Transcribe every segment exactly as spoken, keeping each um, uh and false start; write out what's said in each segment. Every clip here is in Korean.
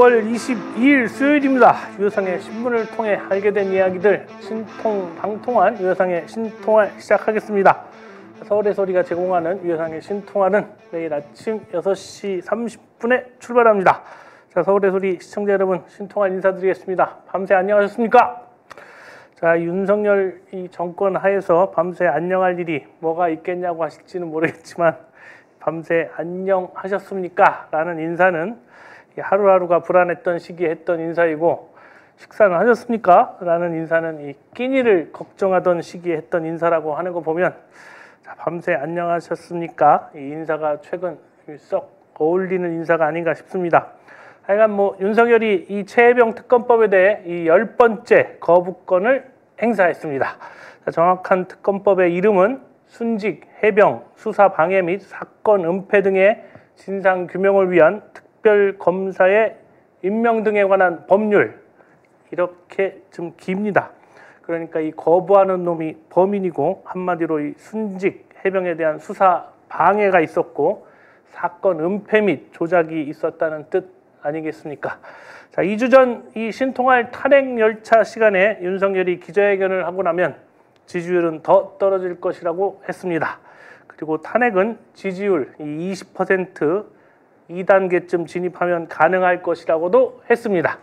유월 이십이일 수요일입니다. 유효상의 신문을 통해 알게 된 이야기들 신통방통한 유효상의 신통할 시작하겠습니다. 서울의 소리가 제공하는 유효상의 신통할은 매일 아침 여섯 시 삼십 분에 출발합니다. 자, 서울의 소리 시청자 여러분, 신통할 인사드리겠습니다. 밤새 안녕하셨습니까? 자, 윤석열 이 정권 하에서 밤새 안녕할 일이 뭐가 있겠냐고 하실지는 모르겠지만 밤새 안녕하셨습니까? 라는 인사는 하루하루가 불안했던 시기에 했던 인사이고, 식사는 하셨습니까? 라는 인사는 이 끼니를 걱정하던 시기에 했던 인사라고 하는 거 보면, 자, 밤새 안녕하셨습니까? 이 인사가 최근 썩 어울리는 인사가 아닌가 싶습니다. 하여간 뭐 윤석열이 이 최혜병 특검법에 대해 이 열 번째 거부권을 행사했습니다. 자, 정확한 특검법의 이름은 순직, 해병, 수사 방해 및 사건 은폐 등의 진상 규명을 위한 특별검사의 임명 등에 관한 법률, 이렇게 좀 깁니다. 그러니까 이 거부하는 놈이 범인이고, 한마디로 이 순직, 해병에 대한 수사 방해가 있었고 사건 은폐 및 조작이 있었다는 뜻 아니겠습니까? 자, 이 주 전 이 신통할 탄핵 열차 시간에 윤석열이 기자회견을 하고 나면 지지율은 더 떨어질 것이라고 했습니다. 그리고 탄핵은 지지율 이 이십 퍼센트 이 단계쯤 진입하면 가능할 것이라고도 했습니다.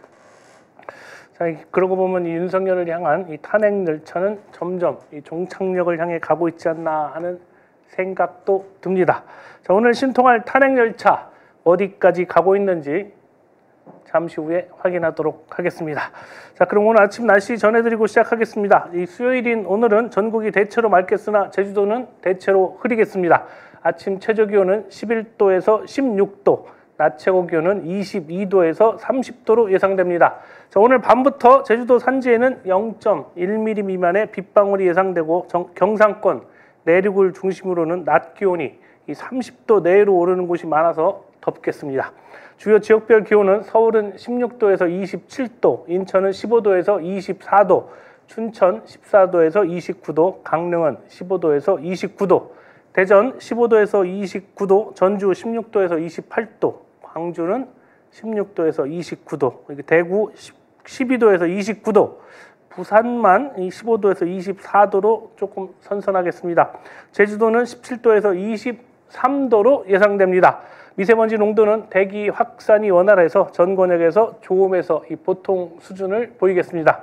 자, 그러고 보면 이 윤석열을 향한 이 탄핵 열차는 점점 이 종착역을 향해 가고 있지 않나 하는 생각도 듭니다. 자, 오늘 신통할 탄핵 열차 어디까지 가고 있는지 잠시 후에 확인하도록 하겠습니다. 자, 그럼 오늘 아침 날씨 전해드리고 시작하겠습니다. 이 수요일인 오늘은 전국이 대체로 맑겠으나 제주도는 대체로 흐리겠습니다. 아침 최저기온은 십일 도에서 십육 도, 낮 최고기온은 이십이 도에서 삼십 도로 예상됩니다. 자, 오늘 밤부터 제주도 산지에는 영 점 일 밀리미터 미만의 빗방울이 예상되고 정, 경상권 내륙을 중심으로는 낮 기온이 이 삼십 도 내외로 오르는 곳이 많아서 덥겠습니다. 주요 지역별 기온은 서울은 십육 도에서 이십칠 도, 인천은 십오 도에서 이십사 도, 춘천 십사 도에서 이십구 도, 강릉은 십오 도에서 이십구 도, 대전 십오 도에서 이십구 도, 전주 십육 도에서 이십팔 도, 광주는 십육 도에서 이십구 도, 대구 십이 도에서 이십구 도, 부산만 십오 도에서 이십사 도로 조금 선선하겠습니다. 제주도는 십칠 도에서 이십삼 도로 예상됩니다. 미세먼지 농도는 대기 확산이 원활해서 전 권역에서 좋음에서 이 보통 수준을 보이겠습니다.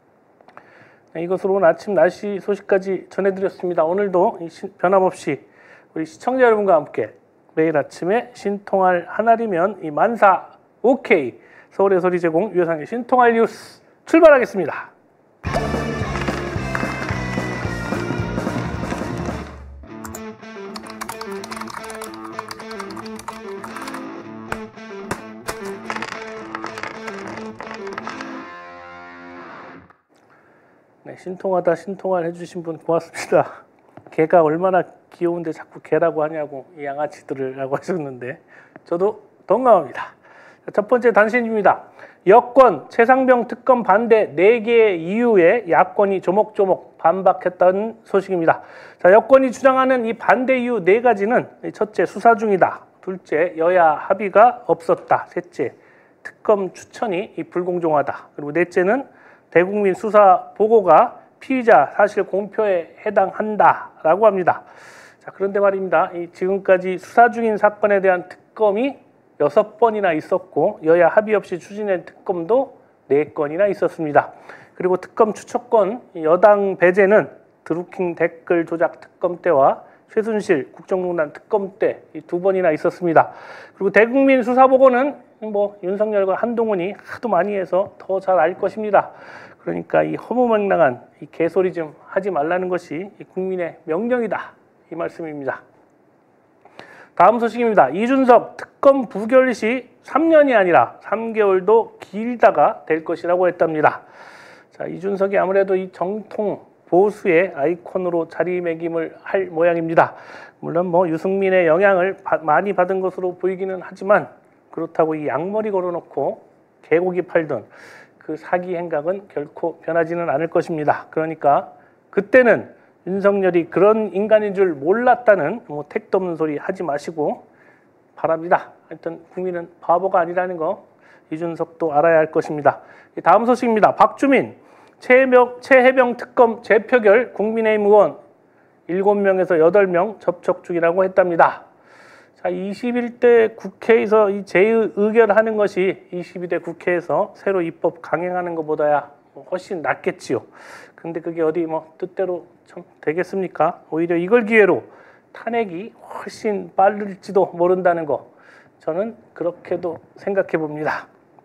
네, 이것으로 오늘 아침 날씨 소식까지 전해드렸습니다. 오늘도 이 시, 변함없이 우리 시청자 여러분과 함께 매일 아침에 신통할 하나리면 이 만사 오케이 서울의 소리 제공 유효상의 신통할 뉴스 출발하겠습니다. 네, 신통하다 신통할 해주신 분 고맙습니다. 개가 얼마나 귀여운데 자꾸 개라고 하냐고, 이 양아치들을 라고 하셨는데 저도 동감합니다. 첫 번째 단신입니다. 여권 최상병 특검 반대 네 개의 이유에 야권이 조목조목 반박했다는 소식입니다. 자, 여권이 주장하는 이 반대 이유 네 가지는 첫째, 수사 중이다. 둘째, 여야 합의가 없었다. 셋째, 특검 추천이 불공정하다. 그리고 넷째는 대국민 수사 보고가 피의자 사실 공표에 해당한다라고 합니다. 자, 그런데 말입니다. 이 지금까지 수사 중인 사건에 대한 특검이 여섯 번이나 있었고 여야 합의 없이 추진된 특검도 네 건이나 있었습니다. 그리고 특검 추천권 여당 배제는 드루킹 댓글 조작 특검 때와 최순실 국정농단 특검 때 두 번이나 있었습니다. 그리고 대국민 수사 보고는 뭐 윤석열과 한동훈이 하도 많이 해서 더 잘 알 것입니다. 그러니까 이 허무맹랑한 이 개소리 좀 하지 말라는 것이 국민의 명령이다, 이 말씀입니다. 다음 소식입니다. 이준석 특검 부결 시 삼 년이 아니라 삼 개월도 길다가 될 것이라고 했답니다. 자, 이준석이 아무래도 이 정통 보수의 아이콘으로 자리매김을 할 모양입니다. 물론 뭐 유승민의 영향을 바, 많이 받은 것으로 보이기는 하지만, 그렇다고 이 양머리 걸어놓고 개고기 팔던 그 사기 행각은 결코 변하지는 않을 것입니다. 그러니까 그때는 윤석열이 그런 인간인 줄 몰랐다는 뭐 택도 없는 소리 하지 마시고 바랍니다. 하여튼 국민은 바보가 아니라는 거 이준석도 알아야 할 것입니다. 다음 소식입니다. 박주민 최해병, 최해병 특검 재표결 국민의힘 의원 일곱 명에서 여덟 명 접촉 중이라고 했답니다. 자, 이십일 대 국회에서 이 재의결하는 것이 이십이 대 국회에서 새로 입법 강행하는 것보다야 훨씬 낫겠지요. 근데 그게 어디 뭐 뜻대로 참 되겠습니까? 오히려 이걸 기회로 탄핵이 훨씬 빠를지도 모른다는 거, 저는 그렇게도 생각해 봅니다.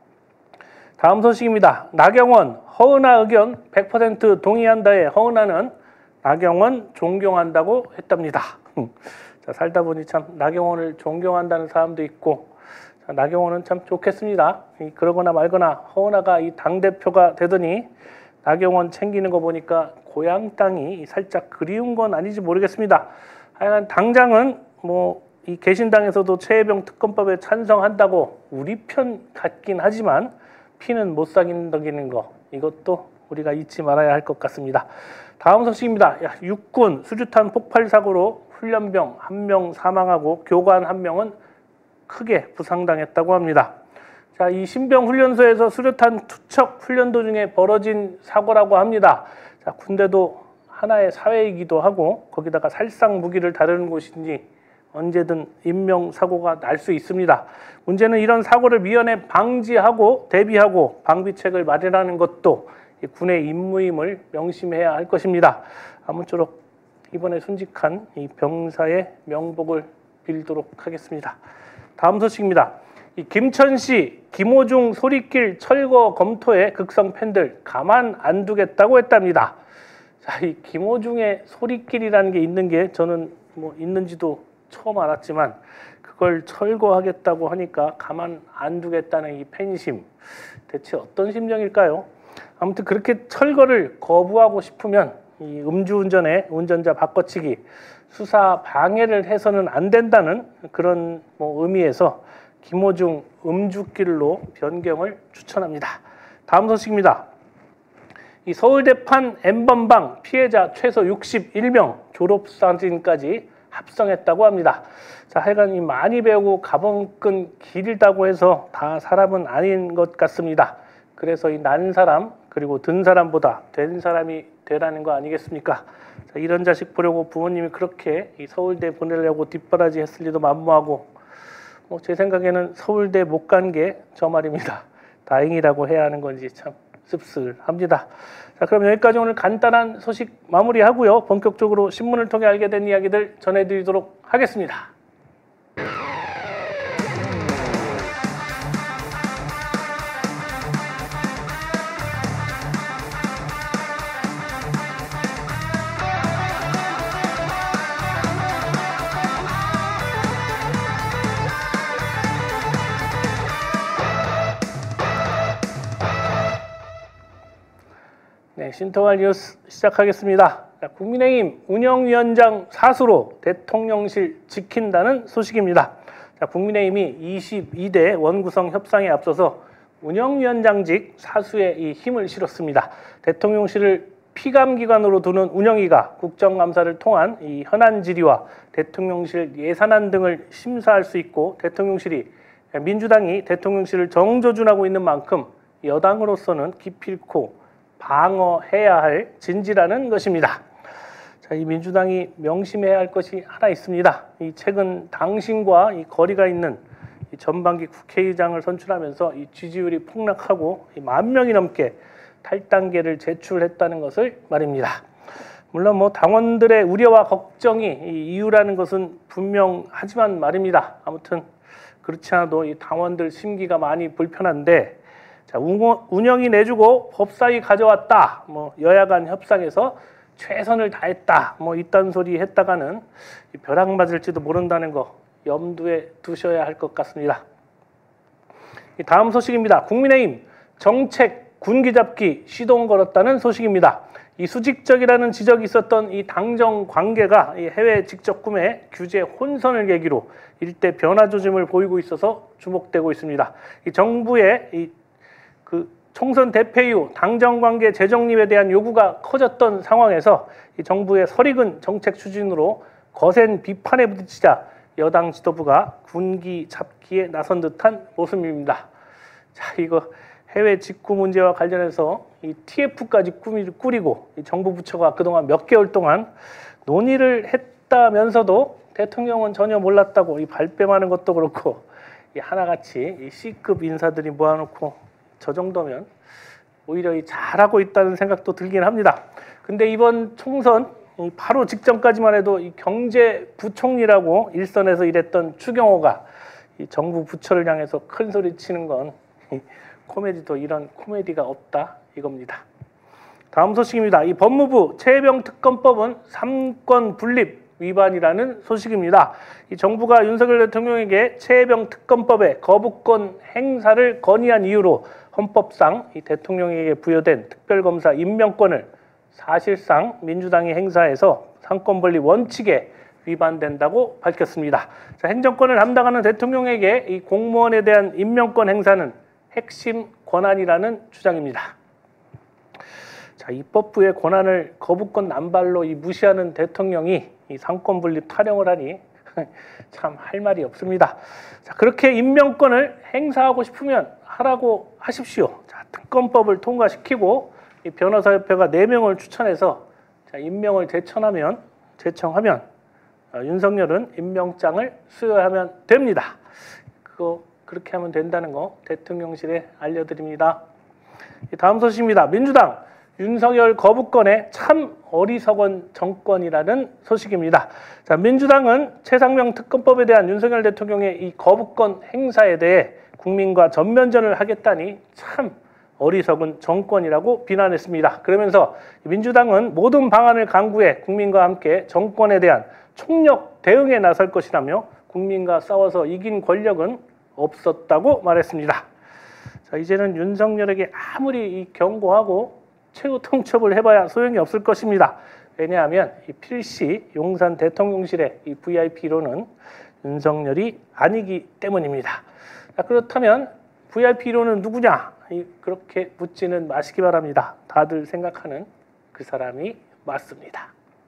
다음 소식입니다. 나경원, 허은하 의견 백 퍼센트 동의한다에 허은하는 나경원 존경한다고 했답니다. 자, 살다 보니 참 나경원을 존경한다는 사람도 있고, 자, 나경원은 참 좋겠습니다. 이, 그러거나 말거나 허은하가 이 당대표가 되더니 나경원 챙기는 거 보니까 고향 땅이 살짝 그리운 건 아닌지 모르겠습니다. 하여간 당장은 뭐 이 개신당에서도 최해병 특검법에 찬성한다고 우리 편 같긴 하지만 피는 못 사귄다는 거, 이것도 우리가 잊지 말아야 할 것 같습니다. 다음 소식입니다. 야, 육군 수류탄 폭발 사고로 훈련병 한 명 사망하고 교관 한 명은 크게 부상당했다고 합니다. 자, 이 신병 훈련소에서 수류탄 투척 훈련 도중에 벌어진 사고라고 합니다. 자, 군대도 하나의 사회이기도 하고 거기다가 살상 무기를 다루는 곳이니 언제든 인명사고가 날 수 있습니다. 문제는 이런 사고를 미연에 방지하고 대비하고 방비책을 마련하는 것도 군의 임무임을 명심해야 할 것입니다. 아무쪼록 이번에 순직한 이 병사의 명복을 빌도록 하겠습니다. 다음 소식입니다. 이 김천시 김호중 소리길 철거 검토에 극성 팬들 가만 안 두겠다고 했답니다. 자, 이 김호중의 소리길이라는 게 있는 게 저는 뭐 있는지도 처음 알았지만 그걸 철거하겠다고 하니까 가만 안 두겠다는 이 팬심, 대체 어떤 심정일까요? 아무튼 그렇게 철거를 거부하고 싶으면 이 음주운전에 운전자 바꿔치기, 수사 방해를 해서는 안 된다는 그런 뭐 의미에서 김호중 음주길로 변경을 추천합니다. 다음 소식입니다. 이 서울대판 엠번방 피해자 최소 육십일 명 졸업사진까지 합성했다고 합니다. 자, 하여간 이 많이 배우고 가방끈 길다고 해서 다 사람은 아닌 것 같습니다. 그래서 이 난 사람 그리고 든 사람보다 된 사람이 되라는 거 아니겠습니까? 자, 이런 자식 보려고 부모님이 그렇게 이 서울대 보내려고 뒷바라지 했을 리도 만무하고, 뭐 제 생각에는 서울대 못 간 게 저 말입니다. 다행이라고 해야 하는 건지 참 씁쓸합니다. 자, 그럼 여기까지 오늘 간단한 소식 마무리하고요. 본격적으로 신문을 통해 알게 된 이야기들 전해드리도록 하겠습니다. 네, 신통할 뉴스 시작하겠습니다. 자, 국민의힘 운영위원장 사수로 대통령실 지킨다는 소식입니다. 자, 국민의힘이 이십이 대 원구성 협상에 앞서서 운영위원장직 사수에 이 힘을 실었습니다. 대통령실을 피감기관으로 두는 운영위가 국정감사를 통한 이 현안 질의와 대통령실 예산안 등을 심사할 수 있고, 대통령실이 민주당이 대통령실을 정조준하고 있는 만큼 여당으로서는 기필코 방어해야 할 진지라는 것입니다. 자, 이 민주당이 명심해야 할 것이 하나 있습니다. 이 최근 당신과 이 거리가 있는 이 전반기 국회의장을 선출하면서 이 지지율이 폭락하고 이 만 명이 넘게 탈당계를 제출했다는 것을 말입니다. 물론 뭐 당원들의 우려와 걱정이 이 이유라는 것은 분명하지만 말입니다. 아무튼 그렇지 않아도 이 당원들 심기가 많이 불편한데, 자, 운영이 내주고 법사위 가져왔다, 뭐 여야 간 협상에서 최선을 다했다, 뭐 이딴 소리 했다가는 벼락 맞을지도 모른다는 거 염두에 두셔야 할 것 같습니다. 다음 소식입니다. 국민의힘 정책 군기 잡기 시동 걸었다는 소식입니다. 이 수직적이라는 지적이 있었던 이 당정 관계가 이 해외 직접 구매 규제 혼선을 계기로 일대 변화 조짐을 보이고 있어서 주목되고 있습니다. 이 정부의 이 그 총선 대패 이후 당정관계 재정립에 대한 요구가 커졌던 상황에서 이 정부의 설익은 정책 추진으로 거센 비판에 부딪히자 여당 지도부가 군기 잡기에 나선 듯한 모습입니다. 자, 이거 해외 직구 문제와 관련해서 이 티에프까지 꾸리고 이 정부 부처가 그동안 몇 개월 동안 논의를 했다면서도 대통령은 전혀 몰랐다고 이 발뺌하는 것도 그렇고, 이 하나같이 이 C급 인사들이 모아놓고 저 정도면 오히려 이 잘하고 있다는 생각도 들긴 합니다. 근데 이번 총선 바로 직전까지만 해도 이 경제부총리라고 일선에서 일했던 추경호가 이 정부 부처를 향해서 큰 소리 치는 건 코미디도 이런 코미디가 없다 이겁니다. 다음 소식입니다. 이 법무부 최혜병특검법은 삼권 분립 위반이라는 소식입니다. 이 정부가 윤석열 대통령에게 최혜병특검법의 거부권 행사를 건의한 이유로 헌법상 이 대통령에게 부여된 특별검사 임명권을 사실상 민주당이 행사해서 삼권분립 원칙에 위반된다고 밝혔습니다. 자, 행정권을 담당하는 대통령에게 이 공무원에 대한 임명권 행사는 핵심 권한이라는 주장입니다. 자, 입법부의 권한을 거부권 남발로 이 무시하는 대통령이 이 삼권분립 타령을 하니 참 할 말이 없습니다. 자, 그렇게 임명권을 행사하고 싶으면 하라고 하십시오. 자, 특검법을 통과시키고 이 변호사협회가 네 명을 추천해서 자, 임명을 제청하면 제청하면 어, 윤석열은 임명장을 수여하면 됩니다. 그거 그렇게 하면 된다는 거 대통령실에 알려드립니다. 다음 소식입니다. 민주당 윤석열 거부권에 참 어리석은 정권이라는 소식입니다. 자, 민주당은 최상병 특검법에 대한 윤석열 대통령의 이 거부권 행사에 대해 국민과 전면전을 하겠다니 참 어리석은 정권이라고 비난했습니다. 그러면서 민주당은 모든 방안을 강구해 국민과 함께 정권에 대한 총력 대응에 나설 것이라며 국민과 싸워서 이긴 권력은 없었다고 말했습니다. 자, 이제는 윤석열에게 아무리 이 경고하고 최후 통첩을 해봐야 소용이 없을 것입니다. 왜냐하면 이 필시 용산 대통령실의 이 브이아이피로는 윤석열이 아니기 때문입니다. 자, 그렇다면 브이아이피로는 누구냐? 이, 그렇게 묻지는 마시기 바랍니다. 다들 생각하는 그 사람이 맞습니다.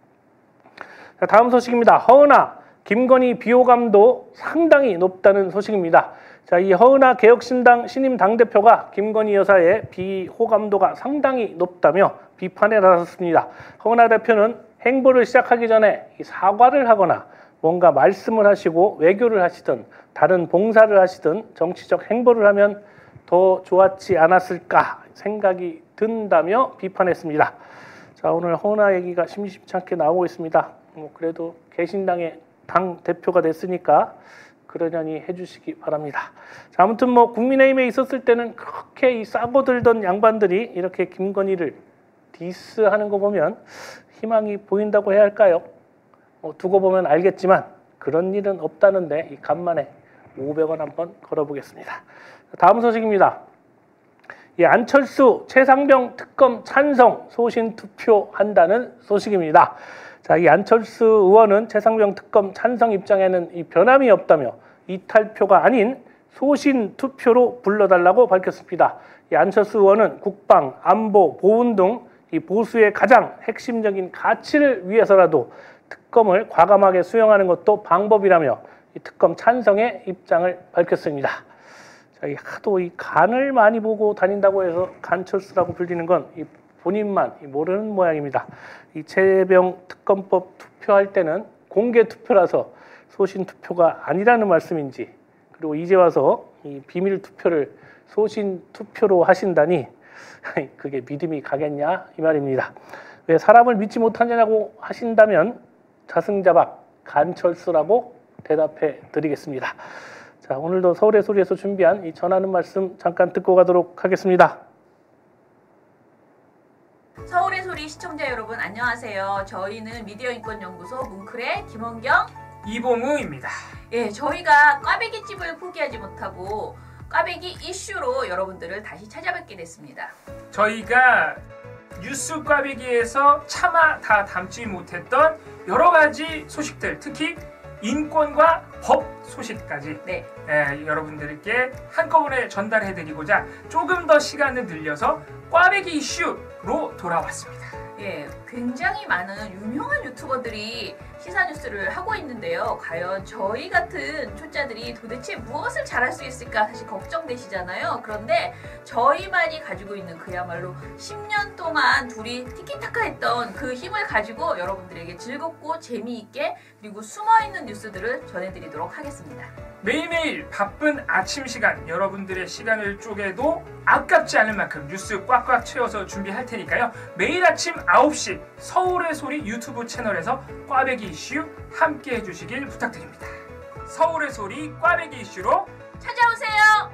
자, 다음 소식입니다. 허은하, 김건희 비호감도 상당히 높다는 소식입니다. 자, 이 허은하 개혁신당 신임 당대표가 김건희 여사의 비호감도가 상당히 높다며 비판에 나섰습니다. 허은하 대표는 행보를 시작하기 전에 이 사과를 하거나 뭔가 말씀을 하시고 외교를 하시든 다른 봉사를 하시든 정치적 행보를 하면 더 좋았지 않았을까 생각이 든다며 비판했습니다. 자, 오늘 허은하 얘기가 심심치 않게 나오고 있습니다. 뭐 그래도 개신당의 당 대표가 됐으니까 그러려니 해주시기 바랍니다. 자, 아무튼 뭐 국민의힘에 있었을 때는 그렇게 이 싸고들던 양반들이 이렇게 김건희를 디스하는 거 보면 희망이 보인다고 해야 할까요? 뭐 두고 보면 알겠지만 그런 일은 없다는데 이 간만에 오백 원 한번 걸어보겠습니다. 다음 소식입니다. 이 안철수 최상병 특검 찬성 소신 투표한다는 소식입니다. 자, 이 안철수 의원은 최상병 특검 찬성 입장에는 이 변함이 없다며 이탈표가 아닌 소신 투표로 불러달라고 밝혔습니다. 이 안철수 의원은 국방, 안보, 보훈 등 이 보수의 가장 핵심적인 가치를 위해서라도 특검을 과감하게 수용하는 것도 방법이라며 이 특검 찬성의 입장을 밝혔습니다. 자, 이 하도 이 간을 많이 보고 다닌다고 해서 간철수라고 불리는 건 이 본인만 모르는 모양입니다. 이 최혜병 특검법 투표할 때는 공개 투표라서 소신 투표가 아니라는 말씀인지, 그리고 이제 와서 이 비밀 투표를 소신 투표로 하신다니 그게 믿음이 가겠냐 이 말입니다. 왜 사람을 믿지 못하냐고 하신다면 자승자박 간철수라고 대답해 드리겠습니다. 자, 오늘도 서울의 소리에서 준비한 이 전하는 말씀 잠깐 듣고 가도록 하겠습니다. 서울의 소리 시청자 여러분 안녕하세요. 저희는 미디어인권연구소 뭉클의 김원경, 이봉우입니다. 예, 저희가 꽈배기집을 포기하지 못하고 꽈배기 이슈로 여러분들을 다시 찾아뵙게 됐습니다. 저희가 뉴스 꽈배기에서 차마 다 담지 못했던 여러 가지 소식들, 특히 인권과 법 소식까지 네. 예, 여러분들께 한꺼번에 전달해드리고자 조금 더 시간을 늘려서 꽈배기 이슈로 돌아왔습니다. 예, 굉장히 많은 유명한 유튜버들이 시사 뉴스를 하고 있는데요. 과연 저희 같은 초짜들이 도대체 무엇을 잘할 수 있을까 사실 걱정되시잖아요. 그런데 저희만이 가지고 있는 그야말로 십 년 동안 둘이 티키타카 했던 그 힘을 가지고 여러분들에게 즐겁고 재미있게 그리고 숨어있는 뉴스들을 전해드리도록 하겠습니다. 매일매일 바쁜 아침 시간 여러분들의 시간을 쪼개도 아깝지 않을 만큼 뉴스 꽉꽉 채워서 준비할 테니까요. 매일 아침 아홉 시 서울의 소리 유튜브 채널에서 꽈배기 이슈 함께 해주시길 부탁드립니다. 서울의 소리 꽈배기 이슈로 찾아오세요.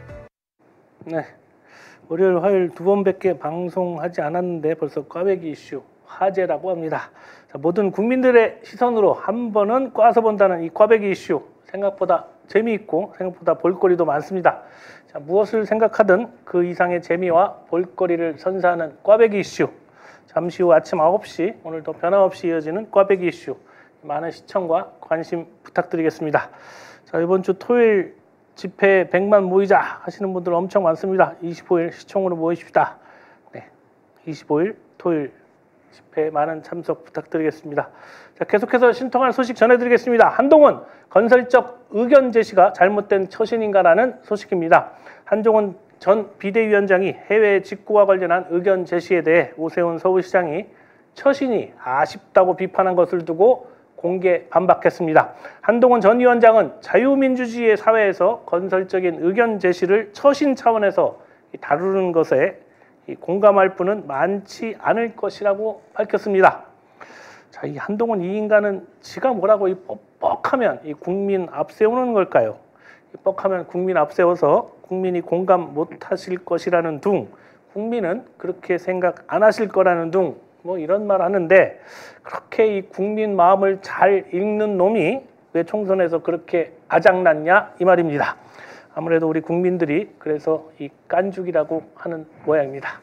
네, 월요일 화요일 두 번밖에 방송하지 않았는데 벌써 꽈배기 이슈 화제라고 합니다. 자, 모든 국민들의 시선으로 한 번은 꽈서 본다는 이 꽈배기 이슈 생각보다 재미있고 생각보다 볼거리도 많습니다. 자, 무엇을 생각하든 그 이상의 재미와 볼거리를 선사하는 꽈배기 이슈. 잠시 후 아침 아홉 시 오늘도 변함없이 이어지는 꽈배기 이슈. 많은 시청과 관심 부탁드리겠습니다. 자, 이번 주 토요일 집회 백만 모이자 하시는 분들 엄청 많습니다. 이십오 일 시청으로 모이십시다. 네, 이십오 일 토요일 집회에 많은 참석 부탁드리겠습니다. 자, 계속해서 신통할 소식 전해드리겠습니다. 한동훈 건설적 의견 제시가 잘못된 처신인가라는 소식입니다. 한동훈 전 비대위원장이 해외 직구와 관련한 의견 제시에 대해 오세훈 서울시장이 처신이 아쉽다고 비판한 것을 두고 공개 반박했습니다. 한동훈 전 위원장은 자유민주주의의 사회에서 건설적인 의견 제시를 처신 차원에서 다루는 것에 공감할 분은 많지 않을 것이라고 밝혔습니다. 자, 이 한동훈 이 인간은 지가 뭐라고 이 뻑뻑하면 이 국민 앞세우는 걸까요? 이 뻑하면 국민 앞세워서 국민이 공감 못하실 것이라는 둥, 국민은 그렇게 생각 안 하실 거라는 둥, 뭐 이런 말 하는데 그렇게 이 국민 마음을 잘 읽는 놈이 왜 총선에서 그렇게 아작났냐 이 말입니다. 아무래도 우리 국민들이 그래서 이 깐죽이라고 하는 모양입니다.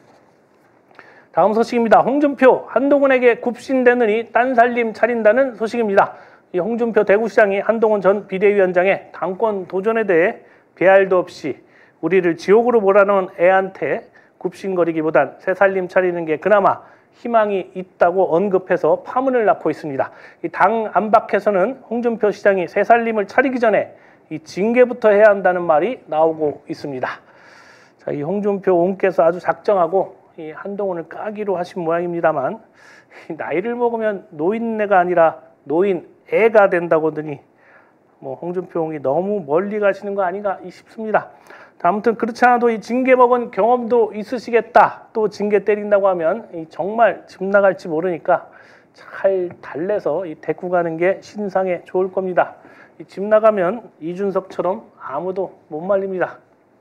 다음 소식입니다. 홍준표 한동훈에게 굽신대느니 딴살림 차린다는 소식입니다. 이 홍준표 대구시장이 한동훈 전 비대위원장의 당권 도전에 대해 배알도 없이 우리를 지옥으로 몰아넣은 애한테 굽신거리기보단 새살림 차리는 게 그나마 희망이 있다고 언급해서 파문을 낳고 있습니다. 이 당 안팎에서는 홍준표 시장이 새살림을 차리기 전에 이 징계부터 해야 한다는 말이 나오고 있습니다. 자, 이 홍준표 옹께서 아주 작정하고 이 한동훈을 까기로 하신 모양입니다만 나이를 먹으면 노인네가 아니라 노인애가 된다고 하더니 뭐 홍준표 옹이 너무 멀리 가시는 거 아닌가 싶습니다. 아무튼 그렇지 않아도 이 징계 먹은 경험도 있으시겠다. 또 징계 때린다고 하면 이 정말 집 나갈지 모르니까 잘 달래서 이 데리고 가는 게 신상에 좋을 겁니다. 이 집 나가면 이준석처럼 아무도 못 말립니다.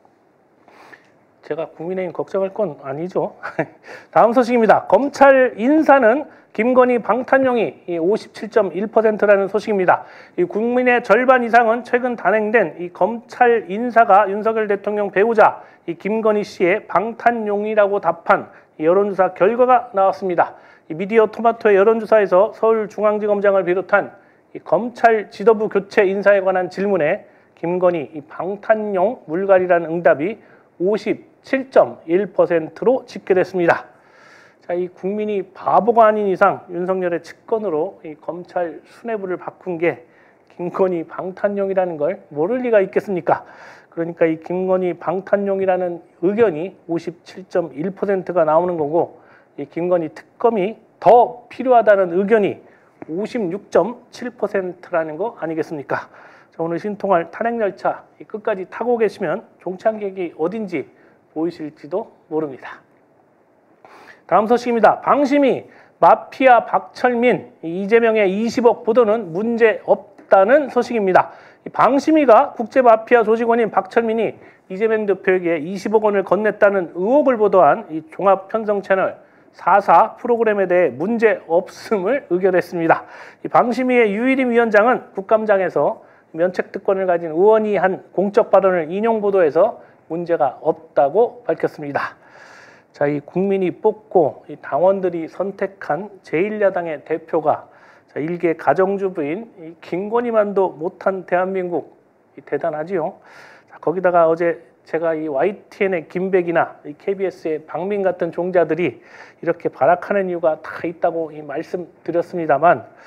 제가 국민의힘 걱정할 건 아니죠. 다음 소식입니다. 검찰 인사는 김건희 방탄용이 오십칠 점 일 퍼센트라는 소식입니다. 이 국민의 절반 이상은 최근 단행된 이 검찰 인사가 윤석열 대통령 배우자 이 김건희 씨의 방탄용이라고 답한 여론조사 결과가 나왔습니다. 이 미디어 토마토의 여론조사에서 서울중앙지검장을 비롯한 이 검찰 지도부 교체 인사에 관한 질문에 김건희 이 방탄용 물갈이라는 응답이 오십칠 점 일 퍼센트로 집계됐습니다. 자, 이 국민이 바보가 아닌 이상 윤석열의 측근으로 이 검찰 수뇌부를 바꾼 게 김건희 방탄용이라는 걸 모를 리가 있겠습니까? 그러니까 이 김건희 방탄용이라는 의견이 오십칠 점 일 퍼센트가 나오는 거고 이 김건희 특검이 더 필요하다는 의견이 오십육 점 칠 퍼센트라는 거 아니겠습니까? 자, 오늘 신통할 탄핵열차 끝까지 타고 계시면 종착역이 어딘지 보이실지도 모릅니다. 다음 소식입니다. 방심이 마피아 박철민, 이재명의 이십억 보도는 문제 없다는 소식입니다. 방심이가 국제마피아 조직원인 박철민이 이재명 대표에게 이십억 원을 건넸다는 의혹을 보도한 이 종합편성 채널 사사 프로그램에 대해 문제 없음을 의결했습니다. 이 방심위의 유일임 위원장은 국감장에서 면책특권을 가진 의원이 한 공적 발언을 인용 보도해서 문제가 없다고 밝혔습니다. 자, 이 국민이 뽑고 이 당원들이 선택한 제일 야당의 대표가 자, 일개 가정주부인 이 김건희만도 못한 대한민국 이 대단하지요. 자, 거기다가 어제 제가 이 와이티엔의 김백이나 이 케이비에스의 박민 같은 종자들이 이렇게 발악하는 이유가 다 있다고 이 말씀드렸습니다만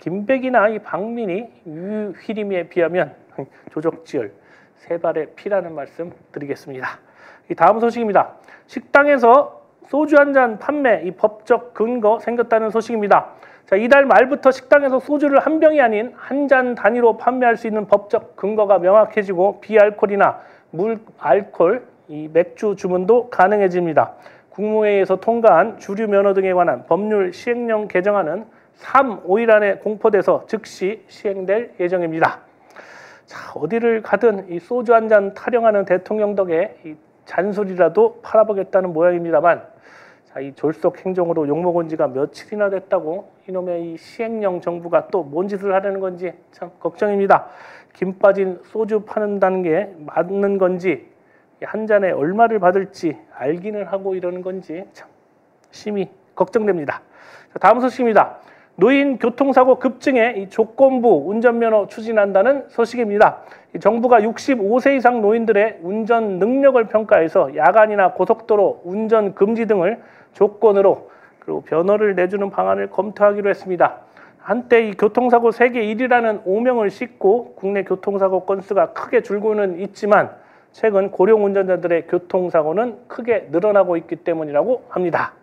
김백이나 이 박민희, 유휘림에 비하면 조적지열 세 발의 피라는 말씀 드리겠습니다. 이 다음 소식입니다. 식당에서 소주 한 잔 판매 이 법적 근거 생겼다는 소식입니다. 자, 이달 말부터 식당에서 소주를 한 병이 아닌 한 잔 단위로 판매할 수 있는 법적 근거가 명확해지고 비알콜이나 물 알콜, 이 맥주 주문도 가능해집니다. 국무회의에서 통과한 주류 면허 등에 관한 법률 시행령 개정안은 삼, 오일 안에 공포돼서 즉시 시행될 예정입니다. 자, 어디를 가든 이 소주 한 잔 타령하는 대통령 덕에 이 잔술이라도 팔아보겠다는 모양입니다만, 자, 이 졸속 행정으로 욕먹은 지가 며칠이나 됐다고 이놈의 이 시행령 정부가 또 뭔 짓을 하려는 건지 참 걱정입니다. 김 빠진 소주 파는다는 게 맞는 건지, 한 잔에 얼마를 받을지 알기는 하고 이러는 건지 참 심히 걱정됩니다. 자, 다음 소식입니다. 노인 교통사고 급증에 이 조건부 운전면허 추진한다는 소식입니다. 이 정부가 육십오 세 이상 노인들의 운전 능력을 평가해서 야간이나 고속도로 운전 금지 등을 조건으로 그리고 변호를 내주는 방안을 검토하기로 했습니다. 한때 이 교통사고 세계 일 위라는 오명을 싣고 국내 교통사고 건수가 크게 줄고는 있지만 최근 고령 운전자들의 교통사고는 크게 늘어나고 있기 때문이라고 합니다.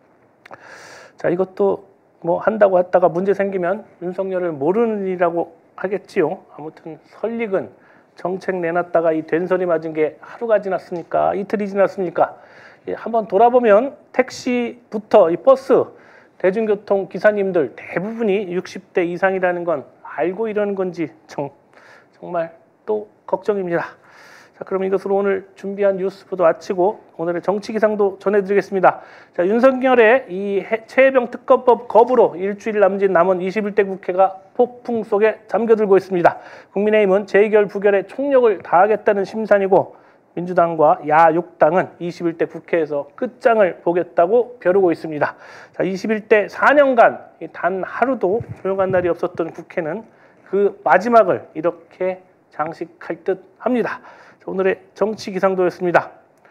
자, 이것도 뭐 한다고 했다가 문제 생기면 윤석열을 모르는 일이라고 하겠지요. 아무튼 설익은 정책 내놨다가 이 된소리 맞은 게 하루가 지났습니까? 이틀이 지났습니까? 예, 한번 돌아보면 택시부터 이 버스, 대중교통 기사님들 대부분이 육십 대 이상이라는 건 알고 이러는 건지 정, 정말 또 걱정입니다. 자, 그럼 이것으로 오늘 준비한 뉴스 보도 마치고 오늘의 정치 기상도 전해드리겠습니다. 자, 윤석열의 이 최혜병 특검법 거부로 일주일 남짓 남은 이십일 대 국회가 폭풍 속에 잠겨들고 있습니다. 국민의힘은 재의결 부결에 총력을 다하겠다는 심산이고 민주당과 야육당은 이십일 대 국회에서 끝장을 보겠다고 벼르고 있습니다. 자, 이십일 대 사 년간 단 하루도 조용한 날이 없었던 국회는 그 마지막을 이렇게 장식할 듯 합니다. 자, 오늘의 정치 기상도였습니다.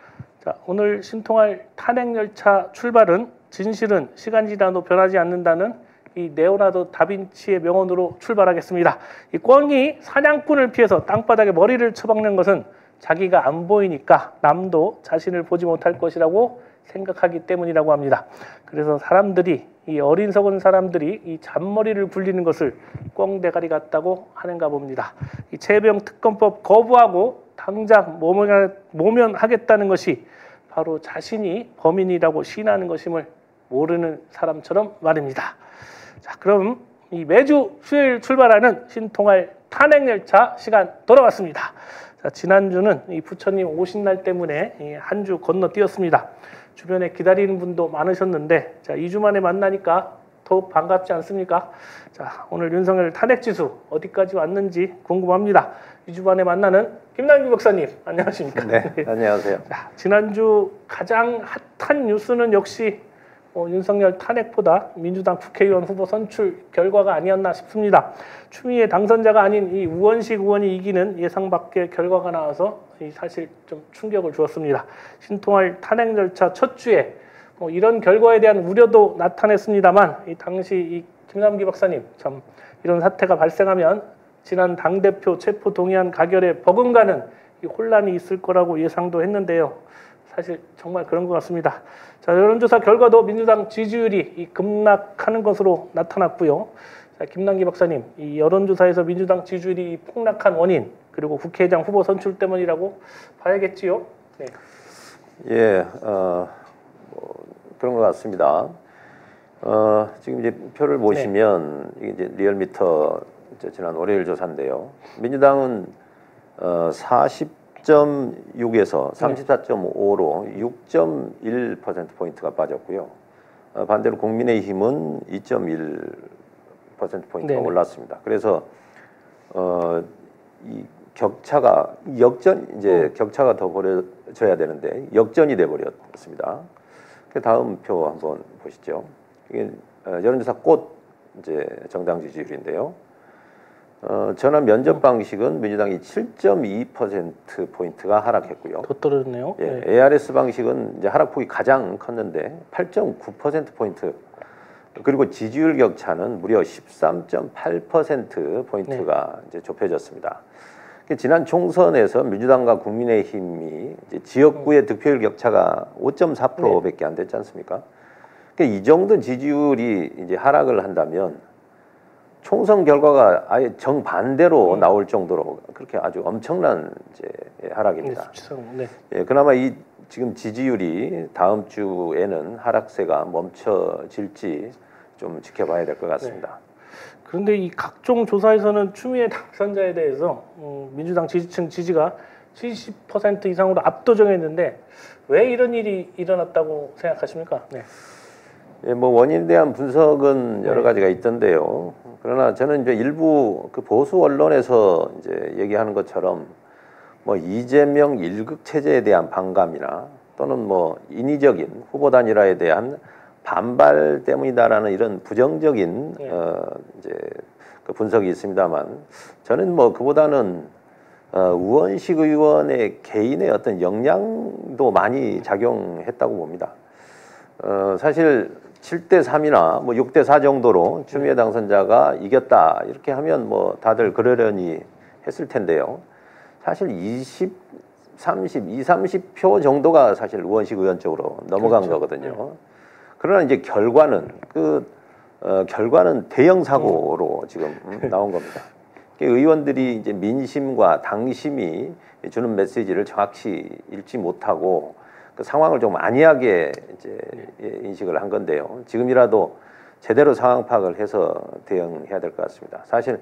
자, 오늘 신통할 탄핵열차 출발은 진실은 시간 지나도 변하지 않는다는 이 레오나르도 다빈치의 명언으로 출발하겠습니다. 이 꿩이 사냥꾼을 피해서 땅바닥에 머리를 쳐박는 것은 자기가 안 보이니까 남도 자신을 보지 못할 것이라고 생각하기 때문이라고 합니다. 그래서 사람들이 이 어린석은 사람들이 이 잔머리를 굴리는 것을 꿩대가리 같다고 하는가 봅니다. 이 최혜병 특검법 거부하고 당장 모면, 모면하겠다는 것이 바로 자신이 범인이라고 시인하는 것임을 모르는 사람처럼 말입니다. 자, 그럼 이 매주 수요일 출발하는 신통할 탄핵열차 시간 돌아왔습니다. 자, 지난주는 이 부처님 오신 날 때문에 한 주 건너뛰었습니다. 주변에 기다리는 분도 많으셨는데, 자, 이 주 만에 만나니까 더욱 반갑지 않습니까? 자, 오늘 윤석열 탄핵지수 어디까지 왔는지 궁금합니다. 이 주 만에 만나는 김남기 박사님, 안녕하십니까? 네, 안녕하세요. 자, 지난주 가장 핫한 뉴스는 역시 어, 윤석열 탄핵보다 민주당 국회의원 후보 선출 결과가 아니었나 싶습니다. 추미애 당선자가 아닌 이 우원식 의원이 이기는 예상 밖의 결과가 나와서 이 사실 좀 충격을 주었습니다. 신통할 탄핵 절차 첫 주에 뭐 이런 결과에 대한 우려도 나타냈습니다만, 이 당시 이 김남기 박사님, 참 이런 사태가 발생하면 지난 당대표 체포 동의안 가결에 버금가는 이 혼란이 있을 거라고 예상도 했는데요. 사실 정말 그런 것 같습니다. 자, 여론조사 결과도 민주당 지지율이 이 급락하는 것으로 나타났고요. 자, 김남기 박사님, 이 여론조사에서 민주당 지지율이 폭락한 원인, 그리고 국회의장 후보 선출 때문이라고 봐야겠지요? 네. 예, 어, 뭐 그런 것 같습니다. 어, 지금 이제 표를 보시면 네. 이게 이제 리얼미터 이제 지난 월요일 조사인데요. 민주당은 어, 사십 점 육에서 삼십사 점 오로 육 점 일 퍼센트 포인트가 빠졌고요. 어, 반대로 국민의힘은 이 점 일 퍼센트 포인트가 네네. 올랐습니다. 그래서 어, 이 격차가 역전 이제 어. 격차가 더 벌어져야 되는데 역전이 돼 버렸습니다. 그 다음 표 한번 보시죠. 이게 어, 여론조사 꽃 이제 정당 지지율인데요. 어, 전화 면접 방식은 민주당이 칠 점 이 퍼센트 포인트가 하락했고요. 더 떨어졌네요. 예, 네. 에이아르에스 방식은 이제 하락폭이 가장 컸는데 팔 점 구 퍼센트 포인트 그리고 지지율 격차는 무려 십삼 점 팔 퍼센트 포인트가 네. 이제 좁혀졌습니다. 지난 총선에서 민주당과 국민의힘이 이제 지역구의 득표율 격차가 오 점 사 퍼센트밖에 안 됐지 않습니까? 그러니까 이 정도 지지율이 이제 하락을 한다면 총선 결과가 아예 정반대로 음. 나올 정도로 그렇게 아주 엄청난 이제 하락입니다. 네. 예, 그나마 이 지금 지지율이 다음 주에는 하락세가 멈춰질지 좀 지켜봐야 될 것 같습니다. 네. 그런데 이 각종 조사에서는 추미애 당선자에 대해서 음, 민주당 지지층 지지가 칠십 퍼센트 이상으로 압도적이었는데 왜 이런 일이 일어났다고 생각하십니까? 네. 예, 뭐 원인에 대한 분석은 여러 가지가 있던데요. 그러나 저는 이제 일부 그 보수 언론에서 이제 얘기하는 것처럼 뭐 이재명 일극 체제에 대한 반감이나 또는 뭐 인위적인 후보 단일화에 대한 반발 때문이다라는 이런 부정적인 네. 어 이제 그 분석이 있습니다만 저는 뭐 그보다는 어 우원식 의원의 개인의 어떤 역량도 많이 작용했다고 봅니다. 어 사실 칠 대 삼이나 뭐 육 대 사 정도로 추미애 당선자가 이겼다 이렇게 하면 뭐 다들 그러려니 했을 텐데요. 사실 이십, 삼십, 이십, 삼십 표 정도가 사실 우원식 의원 쪽으로 넘어간 그렇죠. 거거든요. 네. 그러나 이제 결과는 그 어, 결과는 대형 사고로 지금 나온 겁니다. 의원들이 이제 민심과 당심이 주는 메시지를 정확히 읽지 못하고 그 상황을 좀 안이하게 이제 인식을 한 건데요. 지금이라도 제대로 상황 파악을 해서 대응해야 될 것 같습니다. 사실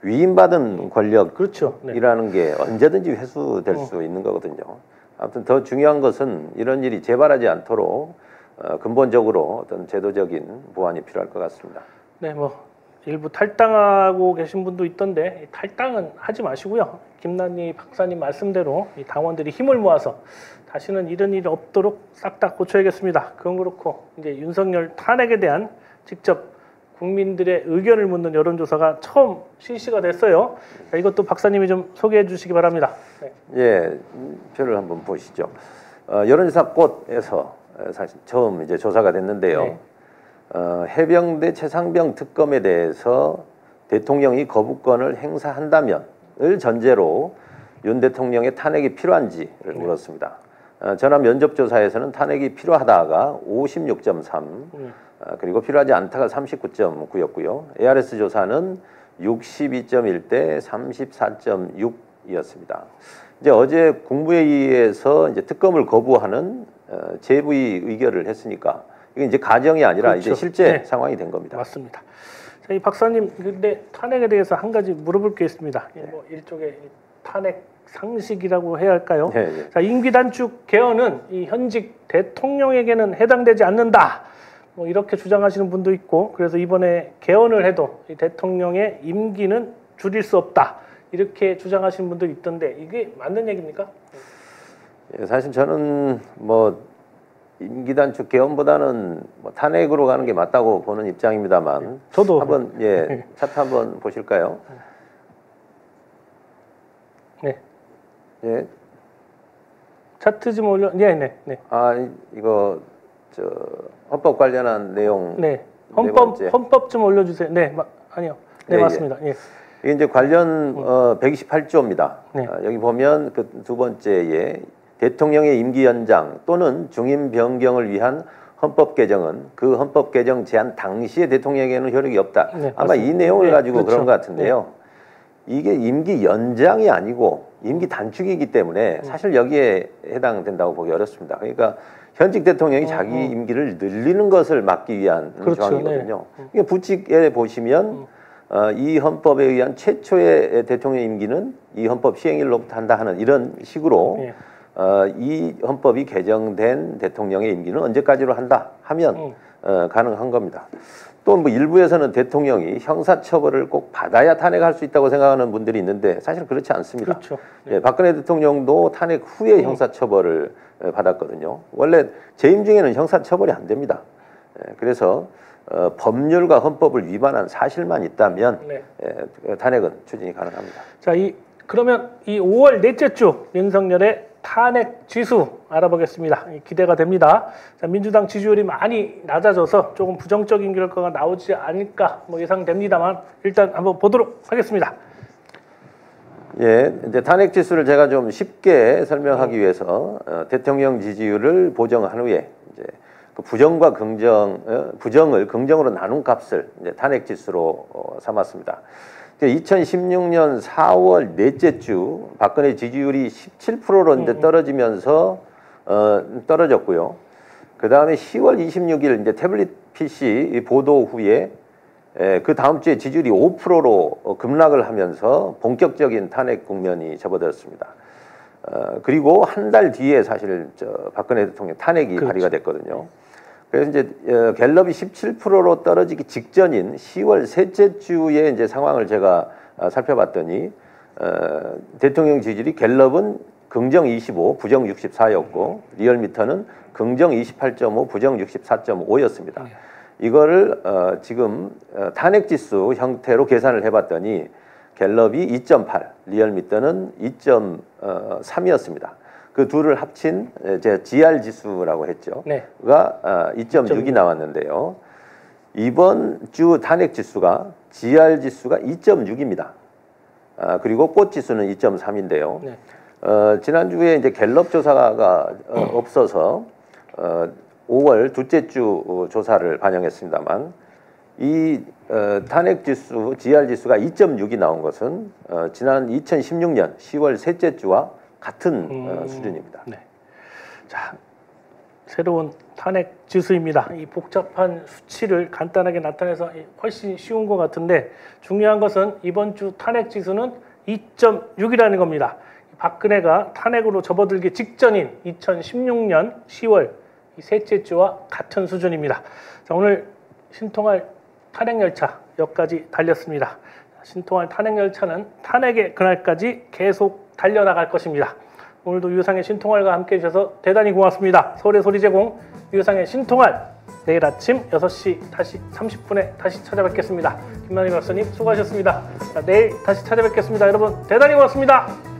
위임받은 권력이라는 그렇죠. 네. 게 언제든지 회수될 어. 수 있는 거거든요. 아무튼 더 중요한 것은 이런 일이 재발하지 않도록 어, 근본적으로 어떤 제도적인 보완이 필요할 것 같습니다. 네, 뭐 일부 탈당하고 계신 분도 있던데 탈당은 하지 마시고요. 김난희 박사님 말씀대로 이 당원들이 힘을 모아서 다시는 이런 일이 없도록 싹 다 고쳐야겠습니다. 그건 그렇고 이제 윤석열 탄핵에 대한 직접 국민들의 의견을 묻는 여론조사가 처음 실시가 됐어요. 자, 이것도 박사님이 좀 소개해 주시기 바랍니다. 네. 예, 표를 한번 보시죠. 어, 여론조사 꽃에서 사실 처음 이제 조사가 됐는데요. 네. 어, 해병대 최상병 특검에 대해서 대통령이 거부권을 행사한다면을 전제로 윤 대통령의 탄핵이 필요한지를 네. 물었습니다. 어, 전화 면접조사에서는 탄핵이 필요하다가 오십육 점 삼, 네. 어, 그리고 필요하지 않다가 삼십구 점 구였고요. 에이알에스 조사는 육십이 점 일 대 삼십사 점 육이었습니다. 이제 어제 국무회의에서 이제 특검을 거부하는 어, 제부의 의결을 했으니까 이게 이제 가정이 아니라 그렇죠. 이제 실제 네. 상황이 된 겁니다. 맞습니다. 자, 이 박사님, 근데 탄핵에 대해서 한 가지 물어볼 게 있습니다. 네. 뭐 일종의 탄핵 상식이라고 해야 할까요? 네, 네. 자, 임기 단축 개헌은 이 현직 대통령에게는 해당되지 않는다. 뭐 이렇게 주장하시는 분도 있고, 그래서 이번에 개헌을 해도 이 대통령의 임기는 줄일 수 없다. 이렇게 주장하시는 분들이 있던데 이게 맞는 얘기입니까? 예, 사실 저는 뭐 임기 단축 개헌보다는 뭐 탄핵으로 가는 게 맞다고 보는 입장입니다만 네, 저도 한번 예 차트 한번 보실까요? 네. 예. 차트 좀 올려. 네, 네, 네. 아 이거 저 헌법 관련한 내용. 네. 헌법 네 헌법 좀 올려주세요. 네, 마, 아니요. 네, 네 맞습니다. 예. 이게 이제 관련 어, 백이십팔 조입니다. 네. 어, 여기 보면 그 두 번째에 대통령의 임기 연장 또는 중임 변경을 위한 헌법 개정은 그 헌법 개정 제안 당시에 대통령에게는 효력이 없다. 네, 아마 맞습니다. 이 내용을 네, 가지고 그렇죠. 그런 것 같은데요. 네. 이게 임기 연장이 아니고 임기 단축이기 때문에 사실 여기에 해당된다고 보기 어렵습니다. 그러니까 현직 대통령이 어, 자기 어. 임기를 늘리는 것을 막기 위한 그렇죠. 조항이거든요. 네. 이게 부칙에 보시면 음. 어, 이 헌법에 의한 최초의 대통령 임기는 이 헌법 시행일로부터 한다 하는 이런 식으로 네. 어, 이 헌법이 개정된 대통령의 임기는 언제까지로 한다 하면 음. 어, 가능한 겁니다. 또 뭐 일부에서는 대통령이 형사처벌을 꼭 받아야 탄핵할 수 있다고 생각하는 분들이 있는데 사실 그렇지 않습니다. 그렇죠. 네. 예, 박근혜 대통령도 탄핵 후에 음. 형사처벌을 받았거든요. 원래 재임 중에는 형사처벌이 안 됩니다. 예, 그래서 어, 법률과 헌법을 위반한 사실만 있다면 네. 예, 탄핵은 추진이 가능합니다. 자, 이 그러면 이 오월 넷째 주 윤석열의 탄핵 지수 알아보겠습니다. 기대가 됩니다. 자, 민주당 지지율이 많이 낮아져서 조금 부정적인 결과가 나오지 않을까 뭐 예상됩니다만 일단 한번 보도록 하겠습니다. 예, 이제 탄핵 지수를 제가 좀 쉽게 설명하기 위해서 어, 대통령 지지율을 보정한 후에 이제 그 부정과 긍정, 어, 부정을 긍정으로 나눈 값을 이제 탄핵 지수로 어, 삼았습니다. 이천십육 년 사월 넷째 주 박근혜 지지율이 십칠 퍼센트로 이제 떨어지면서 어, 떨어졌고요. 그 다음에 시월 이십육일 이제 태블릿 피씨 보도 후에 에, 그 다음 주에 지지율이 오 퍼센트로 어, 급락을 하면서 본격적인 탄핵 국면이 접어들었습니다. 어, 그리고 한 달 뒤에 사실 저 박근혜 대통령 탄핵이 그렇죠. 발의가 됐거든요. 그래서 이제 어, 갤럽이 십칠 퍼센트로 떨어지기 직전인 시월 셋째 주의 이제 상황을 제가 어, 살펴봤더니 어, 대통령 지지율이 갤럽은 긍정 이십오, 부정 육십사였고 리얼미터는 긍정 이십팔 점 오, 부정 육십사 점 오였습니다. 네. 이거를 어, 지금 어, 탄핵 지수 형태로 계산을 해봤더니 갤럽이 이 점 팔, 리얼미터는 이 점 삼이었습니다. 그 둘을 합친 제가 지알 지수라고 했죠. 네. 가 이 점 육이 나왔는데요. 이번 주 탄핵 지수가 지알 지수가 이 점 육입니다. 아, 그리고 꽃 지수는 이 점 삼인데요. 네. 어, 지난주에 이제 갤럽 조사가 어, 없어서 어, 오월 둘째 주 조사를 반영했습니다만 이 어, 탄핵 지수, 지알 지수가 이 점 육이 나온 것은 어, 지난 이천십육 년 시월 셋째 주와 같은 음, 어, 수준입니다. 네. 자, 새로운 탄핵 지수입니다. 이 복잡한 수치를 간단하게 나타내서 훨씬 쉬운 것 같은데 중요한 것은 이번 주 탄핵 지수는 이 점 육이라는 겁니다. 박근혜가 탄핵으로 접어들기 직전인 이천십육 년 시월 이 셋째 주와 같은 수준입니다. 자, 오늘 신통할 탄핵열차 여기까지 달렸습니다. 신통할 탄핵열차는 탄핵의 그날까지 계속 달려나갈 것입니다. 오늘도 유상의 신통할과 함께 해주셔서 대단히 고맙습니다. 서울의 소리 제공 유상의 신통할 내일 아침 여섯 시 다시 삼십 분에 다시 찾아뵙겠습니다. 김만희 박사님 수고하셨습니다. 자, 내일 다시 찾아뵙겠습니다. 여러분 대단히 고맙습니다.